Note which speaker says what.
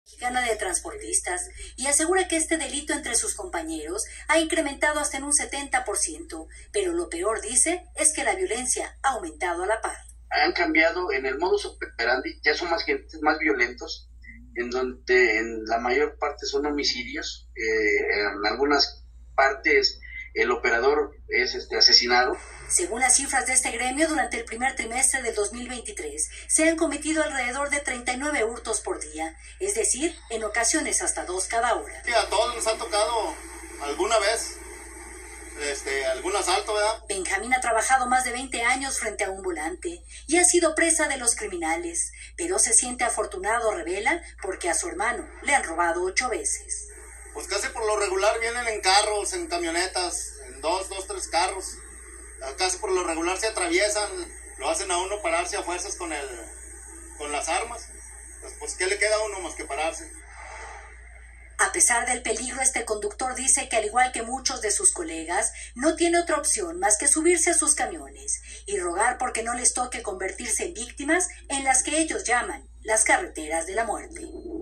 Speaker 1: Mexicana de Transportistas y asegura que este delito entre sus compañeros ha incrementado hasta en un 70%, pero lo peor, dice, es que la violencia ha aumentado a la par.
Speaker 2: Han cambiado en el modus operandi, ya son más violentos, en donde en la mayor parte son homicidios, en algunas partes el operador es asesinado.
Speaker 1: Según las cifras de este gremio, durante el primer trimestre del 2023 se han cometido alrededor de 39 hurtos por día, es decir, en ocasiones hasta 2 cada hora.
Speaker 3: Sí, a todos nos ha tocado alguna vez algún asalto, ¿verdad?
Speaker 1: Benjamín ha trabajado más de 20 años frente a un volante y ha sido presa de los criminales, pero se siente afortunado, revela, porque a su hermano le han robado 8 veces.
Speaker 3: Pues casi por lo regular vienen en carros, en camionetas, en 2, 3 carros. Casi por lo regular se atraviesan, lo hacen a uno pararse a fuerzas con las armas. Pues ¿qué le queda a uno más que pararse?
Speaker 1: A pesar del peligro, este conductor dice que al igual que muchos de sus colegas, no tiene otra opción más que subirse a sus camiones y rogar porque no les toque convertirse en víctimas en las que ellos llaman las carreteras de la muerte.